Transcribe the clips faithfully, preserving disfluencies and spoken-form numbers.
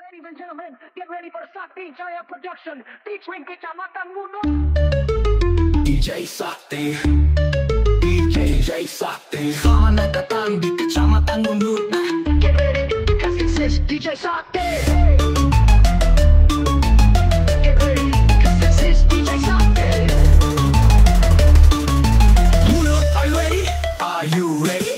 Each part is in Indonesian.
Ladies and gentlemen, get ready for Sakti Jaya production featuring Kecamatan Munut. D J Sakti, D J Sakti. Selamat datang di Kecamatan Munut. Get ready, cause this is D J Sakti. Get ready, cause this is D J Sakti. Munut, are you ready? Are you ready?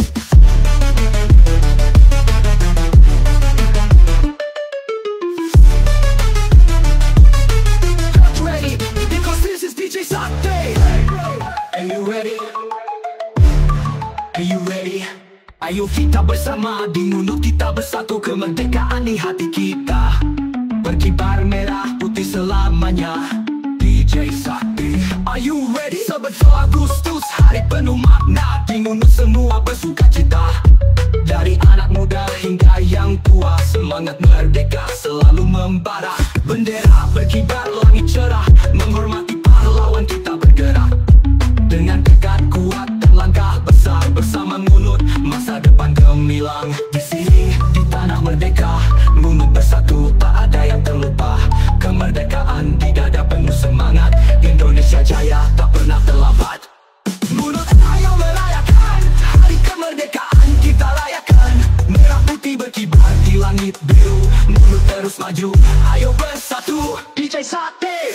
Are you ready? Ayo kita bersama di Munut, kita bersatu, kemerdekaan di hati kita berkibar merah putih selamanya. D J Sakti, are you ready? Sebetul Agustus, hari penuh makna. Di Munut semua bersuka cita, dari anak muda hingga yang tua. Semangat merdeka selalu membara, bendera berkibar, langit cerah, menghormati pahlawan kita bergerak. Dengan tekad kuat dan langkah besar, bersama Munut masa depan gemilang. Di sini, di tanah merdeka, Munut bersatu, tak ada yang terlupa. Kemerdekaan di dada penuh semangat, Indonesia jaya tak pernah terlambat. Munut, ayo merayakan hari kemerdekaan, kita rayakan. Merah putih berkibar di langit biru, Munut terus maju, ayo bersatu. D J Sakti.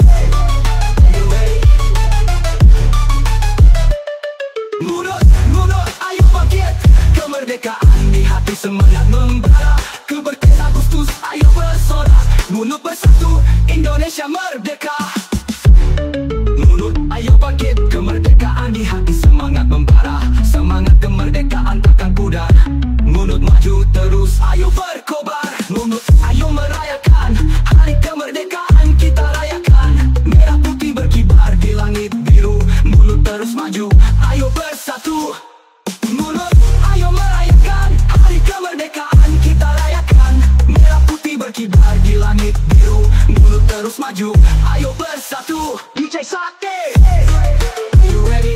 Munut, Munut, ayo bangkit. Kemerdekaan di hati, semangat membara. Keberkatan Agustus, ayo bersorak. Munut bersatu, Indonesia merdeka. Munut, ayo bangkit. Kemerdekaan di hati, semangat membara. Semangat kemerdekaan takkan pudar. Munut maju terus, ayo berkobar. Munut, ayo merayakan hari kemerdekaan, kita rayakan. Merah putih berkibar di langit biru, Munut terus maju, ayo bersatu. Munut, ayo merayakan hari kemerdekaan, kita rayakan. Merah putih berkibar di langit biru, Munut terus maju, ayo bersatu. D J Sakti. Are you ready?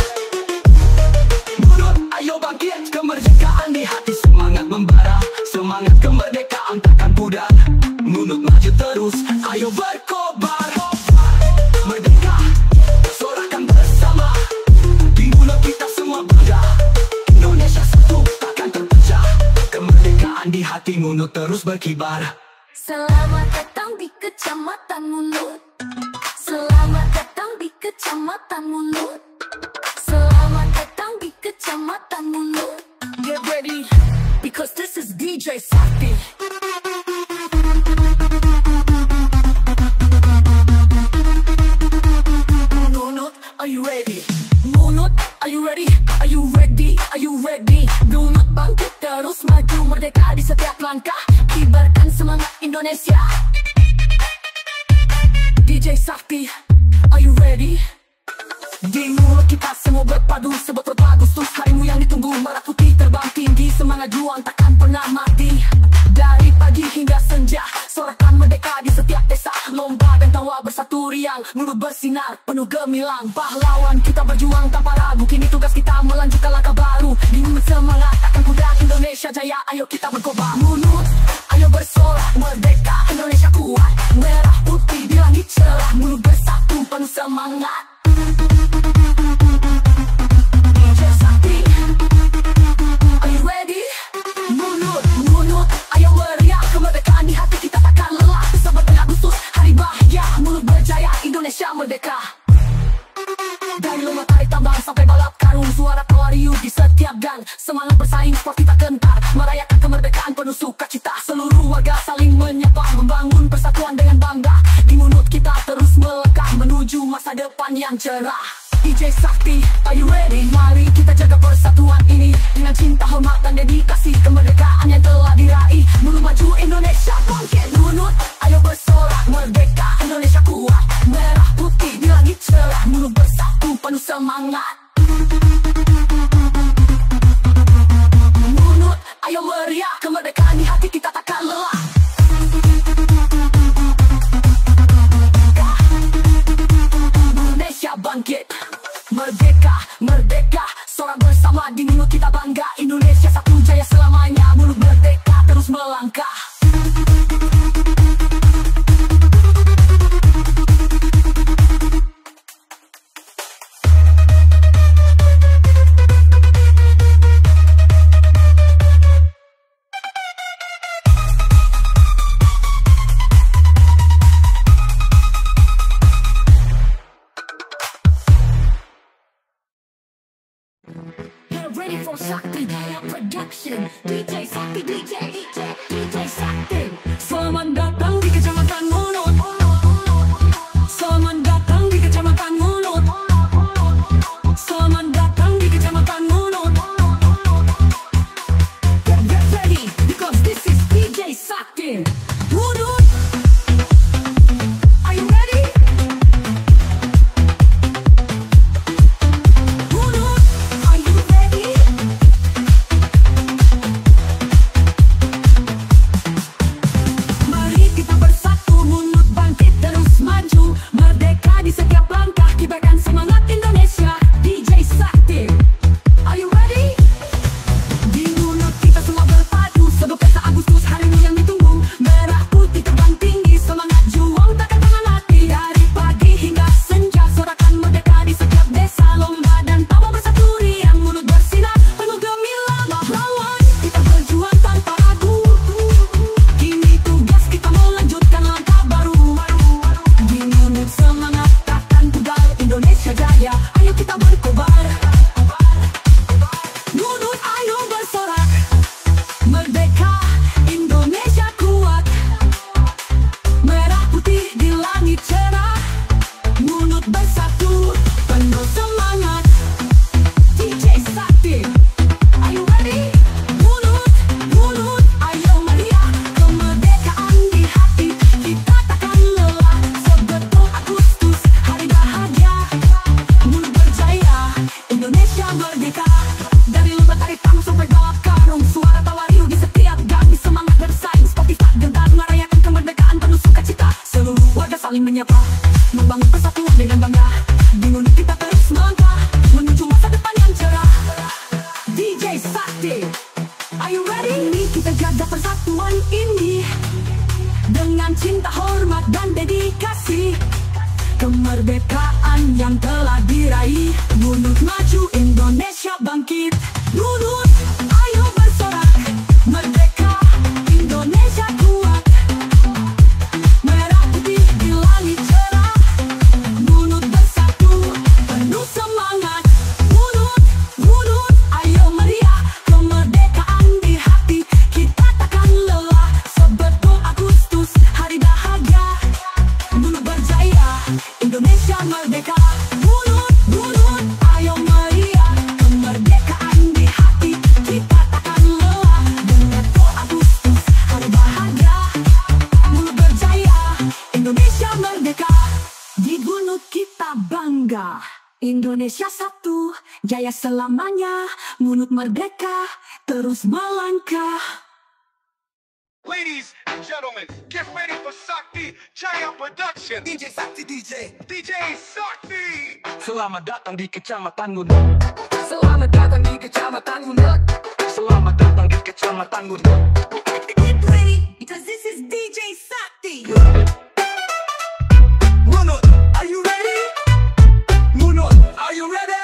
Munut, ayo bangkit. Kemerdekaan di hati, semangat membara. Semangat kemerdekaan takkan pudar. Munut maju terus, ayo berkobar. Merdeka, sorakan bersama. Di Munut kita semua bangga, Indonesia satu takkan terpecah. Kemerdekaan di hati, Munut terus berkibar. Selamat datang di Kecamatan Munut. Selamat datang di Kecamatan Munut. Selamat datang di Kecamatan Munut. Get ready, because this is D J Sakti. Munut, are you ready? Munut, are you ready? Are you ready? Are you ready? Munut bangkit terus maju, merdeka di setiap langkah. Kibarkan semangat Indonesia. D J Sakti, are you ready? Di Munut kita semua berpadu, sebetul Agustus, harimu yang ditunggu. Merah putih terbang tinggi, semangat juang takkan pernah mati. Dari pagi hingga senja, sorakan merdeka di setiap desa. Lomba dan tawa bersatu riang, Munut bersinar penuh gemilang. Pahlawan kita berjuang tanpa ragu, kini tugas kita melanjutkan langkah baru. Di Munut semangat takkan pudar, Indonesia jaya, ayo kita berkobar. Munut, ayo bersorak, merdeka, Indonesia kuat. Merah putih di langit cerah, Munut bersatu penuh semangat. D J Sakti, are you ready? Munut, Munut, ayo meriah. Kemerdekaan di hati kita takkan lelah. Sebetul Agustus, hari bahagia, Munut berjaya, Indonesia merdeka. Dari lomba tarik tambang sampai balap karung, suara tawa riuh di setiap gang. Semangat bersaing, sport kita gentar, merayakan kemerdekaan penuh sukacita. Seluruh warga saling menyapa, membangun persatuan dengan bangga. Di Munut kita terus melangkah menuju masa depan yang cerah. D J Sakti, are you ready? Mari kita jaga persatuan ini dengan cinta, hormat dan dedikasi. Kemerdekaan yang telah diraih, Munut maju, Indonesia bangkit. Munut, ayo bersorak, merdeka, Indonesia kuat. Merah putih di langit cerah, Munut bersatu penuh semangat. Munut, ayo meriah. Kemerdekaan di hati kita takkan lelah. Indonesia bangkit. Merdeka, merdeka, sorak bersama. Di Munut kita bangga, Indonesia satu jaya selamanya. Munut merdeka terus melangkah. menyapa, membangun persatuan dengan bangga. Di Ngunut kita terus melangkah menuju masa depan yang cerah. D J Sakti, are you ready? Ini kita jaga persatuan ini dengan cinta, hormat, dan dedikasi. Kemerdekaan yang telah diraih, Ngunut maju, Indonesia bangkit. Ngunut, ayo bersorak, merdeka, Indonesia kuat. Merah putih di langit cerah, Ngunut bersatu, penuh semangat. Ngunut, Ngunut, ayo meriah, kemerdekaan di hati, kita takkan lelah. Sebetul Agustus, hari bahagia, Ngunut berjaya, Indonesia merdeka. Ngunut, Ngunut, ayo meriah, kemerdekaan di hati, kita takkan lelah. Dengan dua Agustus, hari bahagia, Ngunut berjaya, Indonesia merdeka. Di Ngunut kita bangga, Indonesia satu, jaya selamanya. Ngunut merdeka, terus melangkah. Ladies and gentlemen, get ready for Sakti Jaya Production. D J Sakti, D J D J Sakti. Selamat datang di Kecamatan Ngunut. Selamat datang di Kecamatan Ngunut. Selamat datang di Kecamatan Ngunut. Get ready, because this is D J Sakti. Ngunut, are you ready? Ngunut, are you ready?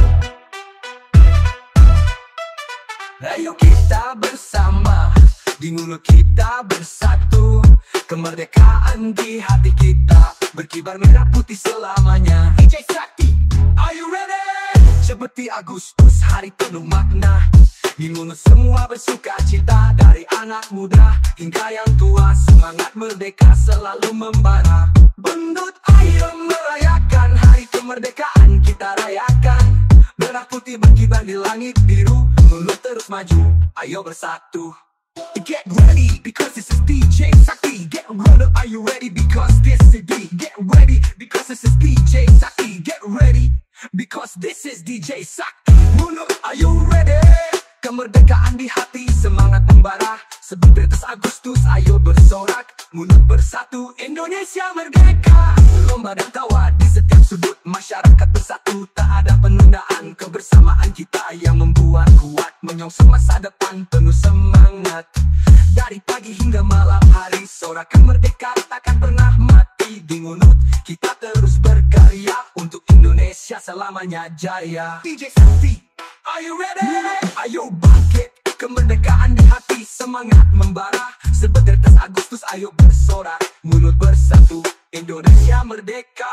Ayo kita bersama, di Ngunut kita bersatu, kemerdekaan di hati kita, berkibar merah putih selamanya. D J Sakti, are you ready? Seperti Agustus, hari penuh makna. Di Ngunut semua bersuka cita, dari anak muda hingga yang tua. Semangat merdeka selalu membara. Bendut ayo merayakan, hari kemerdekaan kita rayakan. Merah putih berkibar di langit biru, Ngunut terus maju, ayo bersatu. Get ready, because this is D J Sakti. Get ready, are you ready? Because this is D. Get ready, because this is D J Sakti. Get ready, because this is D J Sakti. Ngunut, are you ready? Kemerdekaan di hati, semangat membara. Sebetul Agustus, ayo bersorak. Ngunut bersatu, Indonesia merdeka. Lomba dan tawa di setiap sudut, masyarakat bersatu. Tak ada penundaan, kebersamaan kita yang membuat kuat. Menyongsong masa depan penuh semangat. Dari pagi hingga malam hari, sorak kemerdekaan takkan pernah mati. Di Ngunut kita terus berkarya untuk Indonesia selamanya jaya. D J Sakti, are you ready? Ayo bangkit, kemerdekaan di hati, semangat membara. Sebetul Agustus, ayo bersorak. Ngunut bersatu, Indonesia merdeka.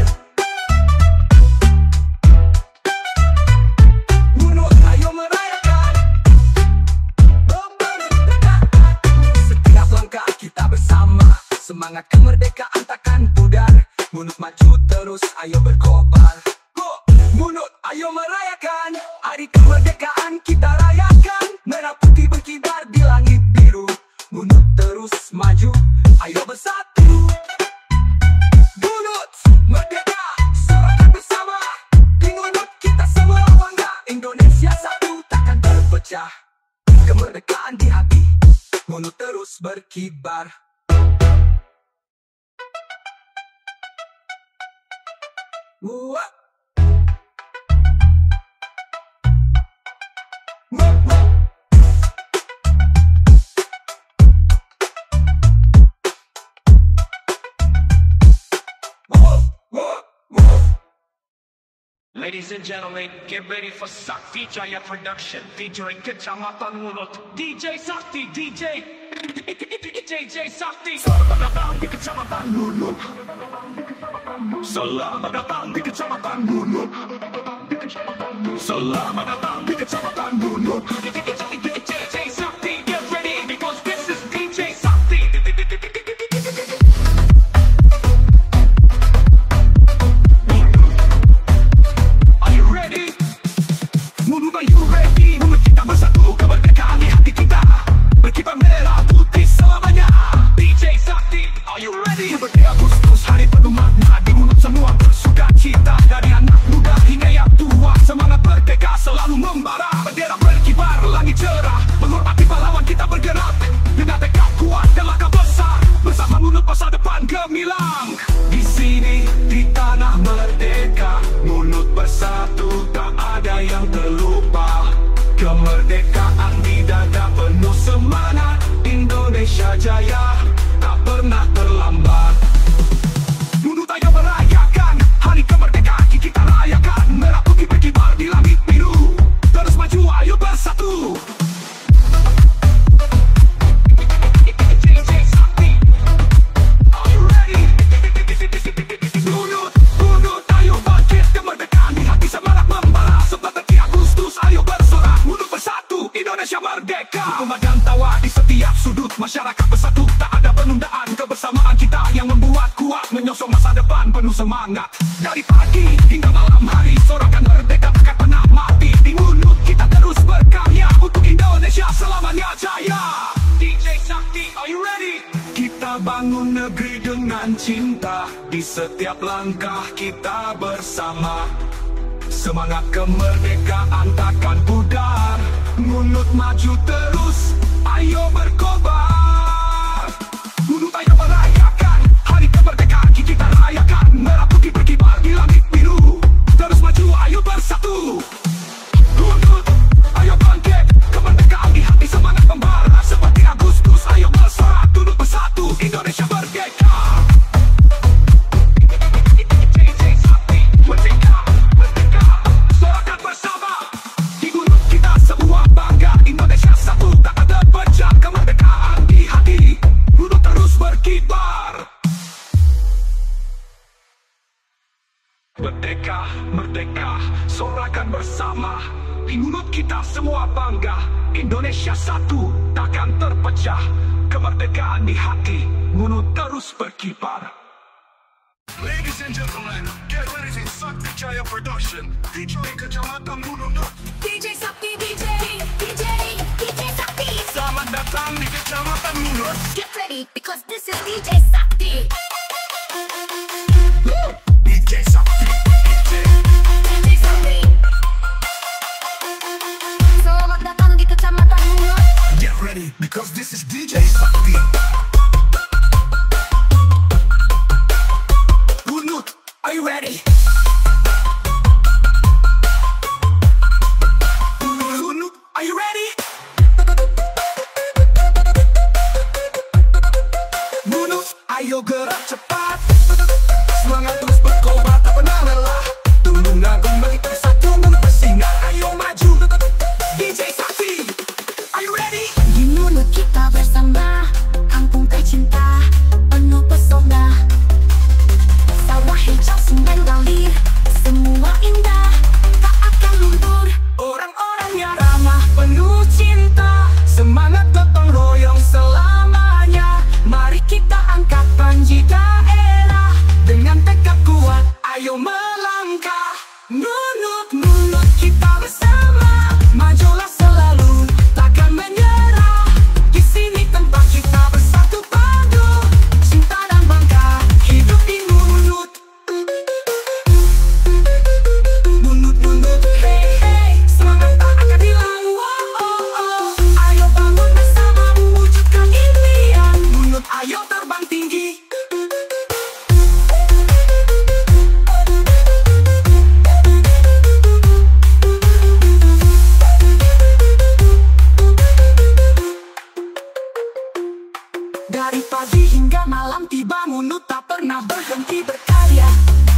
Ngunut, ayo merayakan kemerdekaan. Setiap langkah kita bersama, semangat kemerdekaan takkan pudar. Ngunut maju terus, ayo berkobar. Ngunut, ayo merayakan hari kemerdekaan kita rayakan. Merah putih berkibar di langit biru, Ngunut terus maju, ayo bersatu. Ngunut merdeka, sorakan bersama. Di Ngunut kita semua bangga, Indonesia satu takkan terpecah. Kemerdekaan di hati, Ngunut terus berkibar. Wah. Ladies and gentlemen, get ready for Sakti Jaya Production featuring Kecamatan Ngunut. D J Sakti, D J D J Sakti. Selamat datang di Kecamatan Ngunut. Selamat datang di Kecamatan Ngunut. Selamat datang di Kecamatan Ngunut. D J Sakti, get ready because this is D J Sakti. Are you ready? Ngunut, are you ready? Ngunut kita bersatu, kemerdekaan di hati kita, berkibar merah putih selamanya. D J Sakti, are you ready? Seperti Agustus, hari penuh makna. Di Ngunut semua bersuka cita, dari anak muda hingga yang tua. Semangat merdeka selalu membara, bendera berkibar, langit mulut masa depan gemilang. Di sini, di tanah merdeka, mulut bersatu, tak ada yang terlupa. Kemerdekaan di dada penuh semangat, Indonesia jaya, tak pernah terlambat. Mulut ayo merayakan hari kemerdekaan, kita rayakan. Merah putih berkibar di langit biru, terus maju ayo bersatu. Indonesia merdeka, memandang tawa di setiap sudut, masyarakat bersatu, tak ada penundaan. Kebersamaan kita yang membuat kuat, menyosong masa depan penuh semangat. Dari pagi hingga malam hari, sorakan merdeka takkan pernah mati. Di mulut kita terus berkarya untuk Indonesia selamanya jaya. D J Sakti, are you ready? Kita bangun negeri dengan cinta, di setiap langkah kita bersama. Semangat kemerdekaan takkan pudar, mulut maju terus, ayo berkobar. Mulut ayo merayakan hari kemerdekaan, kita rayakan. Merah putih berkibar di langit biru, terus maju ayo bersatu. Mulut ayo bangkit, kemerdekaan di hati, semangat membara seperti Agustus. Ayo bersorak, tunduk bersatu, Indonesia merdeka. Merdeka, merdeka, sorakan bersama. Di mulut kita semua bangga, Indonesia satu, takkan terpecah. Kemerdekaan di hati, mulut terus berkibar. Ladies and gentlemen, get ready to Sakti Jaya Production. D J Kecamatan Mununut. D J Sakti, D J, D J, D J Sakti. Selamat datang di Kecamatan Mununut. Get ready because this is D J Sakti. D J Sakti, D J. D J Sakti. Selamat datang di Kecamatan Mununut. Get ready because this is D J Sakti. Munut, are you ready? Munut, are you ready? Munut, ayo gerak cepat, semangat terus berkobar, tak pernah lelah. Tulung agung bagi bersatu, mulut bersinar, ayo maju. D J Sakti, are you ready? Di mulut kita bersama, kampung tercinta, penuh pesona. Sawah hijau, sungai ngalir, semua indah, tak akan luntur. Orang-orangnya ramah, penuh cinta, semangat gotong royong selamanya. Mari kita angkat panji daerah, dengan tekad kuat, ayo melangkah. Munut, mulut kita bersama, majulah selalu, takkan menyerah. Di sini tempat kita bersatu padu, cinta dan bangga, hidup di mulut. Mulut, mulut, hey, hey, semangat tak akan hilang. Oh, oh, oh. Ayo bangun bersama, mewujudkan impian. Mulut, ayo terbang tinggi. Dari pagi hingga malam tiba, mulut tak pernah berhenti berkarya.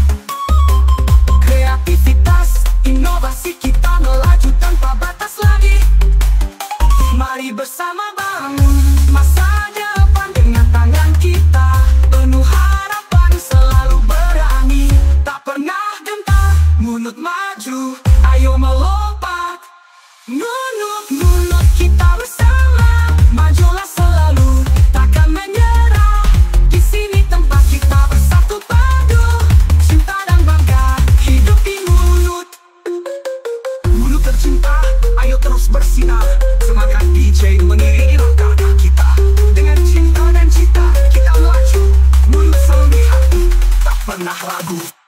Kreativitas, inovasi kita melaju tanpa batas lagi. Mari bersama bangun masa depan dengan tangan kita. Penuh harapan, selalu berani, tak pernah gentar. Mulut maju, ayo melompat. Mulut, mulut kita bersama, majulah selalu, takkan menyerah. Di sini tempat kita bersatu padu, cinta dan bangga, hidup di mulut. Mulut tercinta, ayo terus bersinar. Semangat D J mengiringi langkah kita. Dengan cinta dan cita kita maju. Mulut selalu di hati, tak pernah ragu.